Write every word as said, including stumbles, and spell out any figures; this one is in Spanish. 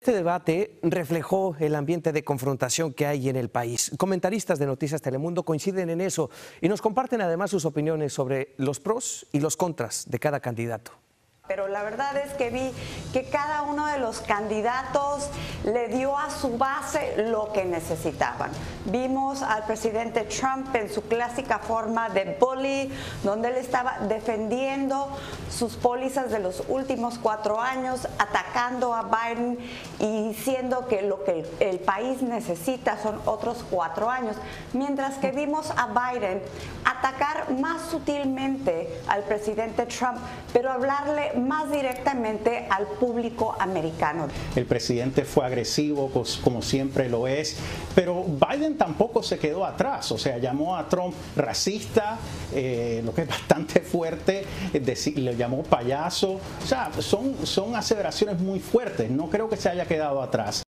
Este debate reflejó el ambiente de confrontación que hay en el país. Comentaristas de Noticias Telemundo coinciden en eso y nos comparten además sus opiniones sobre los pros y los contras de cada candidato. Pero la verdad es que vi que cada uno de los candidatos le dio a su base lo que necesitaban. Vimos al presidente Trump en su clásica forma de bully, donde él estaba defendiendo sus pólizas de los últimos cuatro años, atacando a Biden y diciendo que lo que el, el país necesita son otros cuatro años. Mientras que vimos a Biden atacar más sutilmente al presidente Trump, pero hablarle más directamente al público americano. El presidente fue agresivo, como siempre lo es, pero Biden tampoco se quedó atrás, o sea, llamó a Trump racista, eh, lo que es bastante fuerte, decir, le llamó payaso, o sea, son, son aseveraciones muy fuertes, no creo que se haya quedado atrás.